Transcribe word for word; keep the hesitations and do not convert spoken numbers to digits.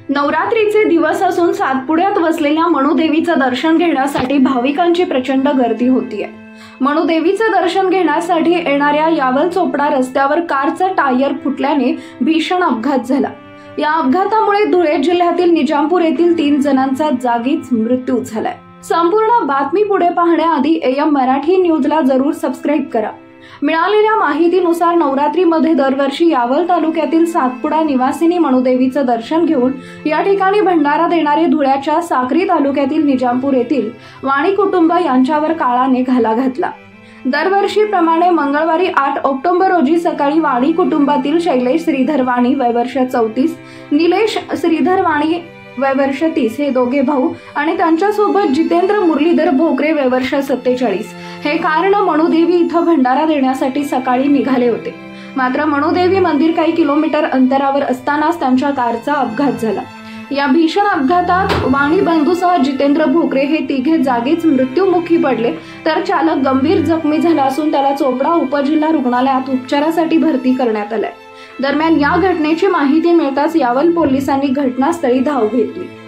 नवरात्रीचे दिवस असून सातपुड्यात वसलेल्या मणुदेवीचं दर्शन घेण्यासाठी भाविकांची प्रचंड गर्दी होतीये। मणुदेवीचं दर्शन घेण्यासाठी येणाऱ्या यावल चोपडा रस्त्यावर कारचं टायर फुटल्याने भीषण अपघात झाला। या अपघातामुळे धुळे जिल्ह्यातील निजामपूर येथील तीन जणांचा जागीच मृत्यू झालाय। संपूर्ण बातमी पुढे पाहण्याआधी एम मराठी न्यूजला जरूर सबस्क्राईब करा। मिळालेल्या माहितीनुसार नवरात्रीमध्ये दरवर्षी यावल तालुक्यातील सातपुडा निवासिनी मणुदेवीचं दर्शन घेऊन या ठिकाणी भंडारा देणारे धुळ्याच्या साक्री तालुक्यातील निजामपूर येथील वाणी कुटुंब यांच्यावर काळाने घाला घातला। दरवर्षीप्रमाणे मंगळवारी आठ ऑक्टोबर रोजी सकाळी वाणी कुटुंबातील शैलेश श्रीधर वाणी वय वर्ष चौतीस, निलेश श्रीधर वाणी वय वर्ष तीस हे दोघे भाऊ आणि त्यांच्यासोबत जितेंद्र मुरलीधर भोकरे वय वर्ष सत्तेचाळीस हे कारण मणुदेवी इथं भंडारा देण्यासाठी सकाळी निघाले होते। मात्र मणुदेवी मंदिर काही किलोमीटर अंतरावर असतानाच त्यांच्या कारचा अपघात झाला। या भीषण अपघातात वाणी बंधूसह जितेंद्र भोकरे हे तिघे जागीच मृत्युमुखी पडले, तर चालक गंभीर जखमी झाला असून त्याला चोपडा उपजिल्हा रुग्णालयात उपचारासाठी भरती करण्यात आले। दरम्यान या घटनेची माहिती मिळताच यावल पोलिसांनी घटनास्थळी धाव घेतली।